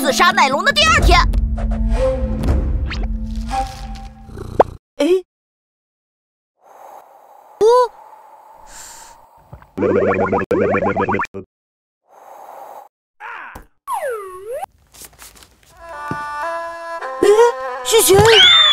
刺杀奶龙的第二天。 哎，是谁？